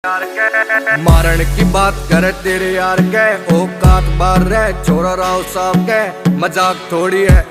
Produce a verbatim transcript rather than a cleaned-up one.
मारन की बात करे तेरे यार के औकात बार रहे छोरा राव साहब के मजाक थोड़ी है।